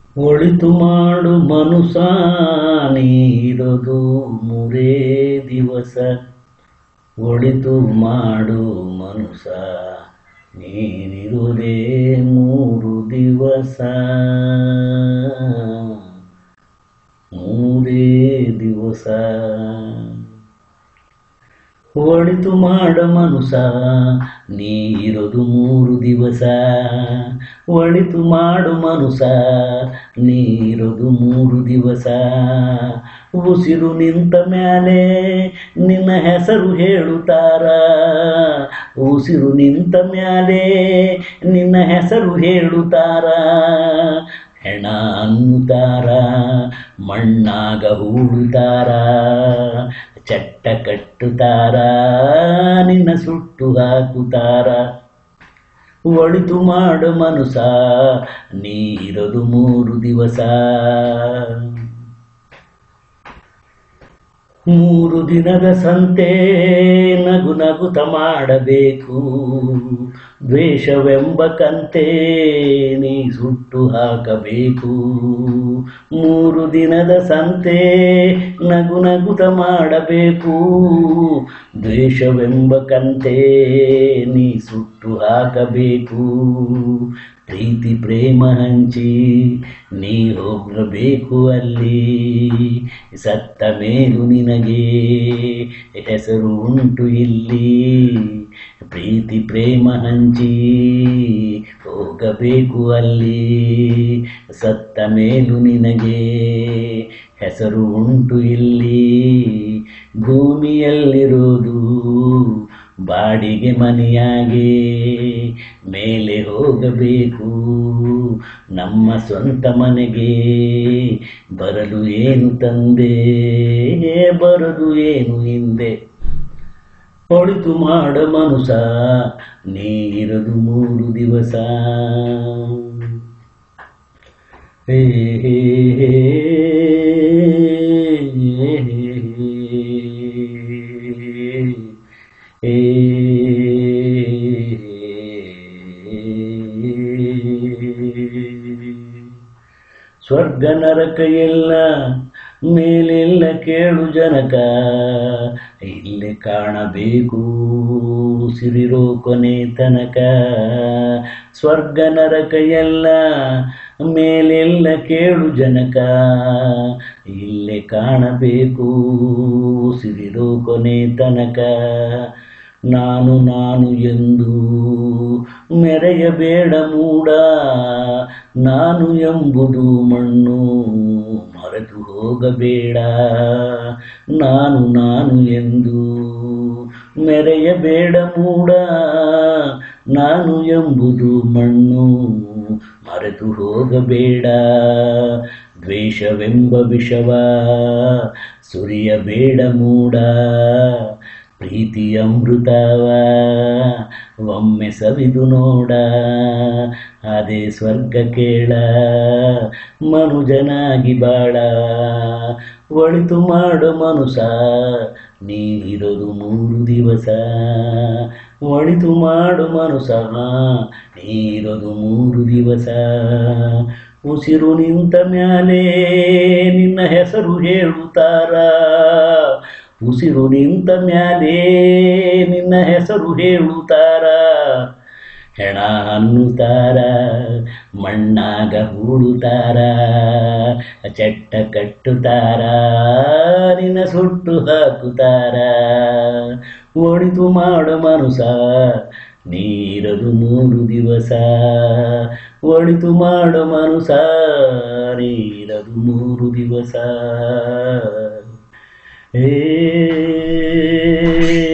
ಒಳಿತು ಮಾಡು ಮನುಸ ನೀರದು ಮೂರೇ ದಿವಸ. ಒಳಿತು ಮಾಡು ಮನುಸ ನೀನಿರುವುದೇ 3 ದಿವಸ. 3 ದಿವಸ. ಒಳಿತು ಮಾಡ ಮನುಸ ನೀರದು 3 ದಿವಸ. ಒಳಿತು ಮಾಡು ಮನುಸ ನೀರದು 3 ದಿವಸ. ಉಸಿರು ನಿಂತ ಮ್ಯಾಲೆ ನಿನ್ನ ಹೆಸರು ಹೇಳುತ್ತಾರ. ಉಸಿರು ನಿಂತ ಮ್ಯಾಲೆ ನಿನ್ನ ಹೆಸರು ಹೇಳುತ್ತಾರ. ಹೆಣ ಅನ್ನುತ್ತಾರ, ಮಣ್ಣಾಗ ಹೂಡುತ್ತಾರ. ಚಟ್ಟ ಕಟ್ಟುತ್ತಾರ, ನಿನ್ನ ಸುಟ್ಟು ಹಾಕುತ್ತಾರ. ಒಳಿತು ಮಾಡು ಮನುಸ ನೀರದು 3 ದಿವಸ. 3 ದಿನದ ಸಂತೆ ನಗು ನಗುತ ಮಾಡಬೇಕು. ದ್ವೇಷವೆಂಬ ಕಂತೆ ನೀ ಸುಟ್ಟು ಹಾಕಬೇಕು. 3 ದಿನದ ಸಂತೆ ನಗು ನಗುತ ಮಾಡಬೇಕು. ದ್ವೇಷವೆಂಬ ಕಂತೆ ನೀ ಸುಟ್ಟು ಹಾಕಬೇಕು. ಪ್ರೀತಿ ಪ್ರೇಮ ಹಂಚಿ ನೀ ಹೋಗಬೇಕು ಅಲ್ಲಿ. ಸತ್ತ ಮೇಲೂ ನಿನಗೆ ಹೆಸರು ಉಂಟು ಇಲ್ಲಿ. ಪ್ರೀತಿ ಪ್ರೇಮ ಹಂಚಿ ಹೋಗಬೇಕು ಅಲ್ಲಿ. ಸತ್ತ ಮೇಲೂ ನಿನಗೆ ಹೆಸರು ಉಂಟು ಇಲ್ಲಿ. ಭೂಮಿಯಲ್ಲಿರೋದು ಬಾಡಿಗೆ ಮನೆಯಾಗೆ, ಮೇಲೆ ಹೋಗಬೇಕು ನಮ್ಮ ಸ್ವಂತ ಮನೆಗೆ. ಬರಲು ಏನು ತಂದೆ, ಬರದು ಏನು ಹಿಂದೆ. ಒಳಿತು ಮಾಡ ಮನುಸ ನೀರದು 3 ದಿವಸ. ಹೇ ಹೇ ಹೇ ಹೇ ಸ್ವರ್ಗ ನರಕ ಎಲ್ಲ ಮೇಲೆಲ್ಲ ಕೇಳು ಜನಕ. ಇಲ್ಲಿ ಕಾಣಬೇಕು ಉಸಿರಿರೋ ಕೊನೆ ತನಕ. ಸ್ವರ್ಗ ನರಕ ಎಲ್ಲ ಮೇಲೆಲ್ಲ ಕೇಳು ಜನಕ. ಇಲ್ಲೇ ಕಾಣಬೇಕು ಉಸಿರಿರೋ ಕೊನೆ ತನಕ. ನಾನು ನಾನು ಎಂದು ಮೆರೆಯಬೇಡ ಮೂಡ. ನಾನು ಎಂಬುದು ಮಣ್ಣು ಮರೆತು ಹೋಗಬೇಡ. ನಾನು ನಾನು ಎಂದು ಮೆರೆಯಬೇಡ ಮೂಡ. ನಾನು ಎಂಬುದು ಮಣ್ಣು ಮರೆತು ಹೋಗಬೇಡ. ದ್ವೇಷವೆಂಬ ವಿಷವ ಸುರಿಯಬೇಡ ಮೂಡ. ಪ್ರೀತಿ ಅಮೃತವ ಒಮ್ಮೆ ಸವಿದು ನೋಡ. ಅದೇ ಸ್ವರ್ಗ ಕೇಳ ಮನುಜನಾಗಿ ಬಾಳ. ಒಳಿತು ಮಾಡು ಮನುಸ ನೀರದು 3 ದಿವಸ. ಒಳಿತು ಮಾಡು ಮನುಸ ನೀರದು 3 ದಿವಸ. ಉಸಿರು ನಿಂತ ಮ್ಯಾಲೆ ನಿನ್ನ ಹೆಸರು ಹೇಳುತ್ತಾರ. ಉಸಿರು ನಿಂತ ಮ್ಯಾಲೆ ನಿನ್ನ ಹೆಸರು ಹೇಳುತ್ತಾರ. ಹೆಣ ಅನ್ನುತ್ತಾರ, ಮಣ್ಣಾಗ ಹೂಡುತ್ತಾರ. ಚಟ್ಟ ಕಟ್ಟುತ್ತಾರ, ನಿನ್ನ ಸುಟ್ಟು ಹಾಕುತ್ತಾರ. ಒಳಿತು ಮಾಡು ಮನುಸ ನೀರದು 3 ದಿವಸ. ಒಳಿತು ಮಾಡು ಮನುಸ ನೀರದು 3 ದಿವಸ. ಹೇ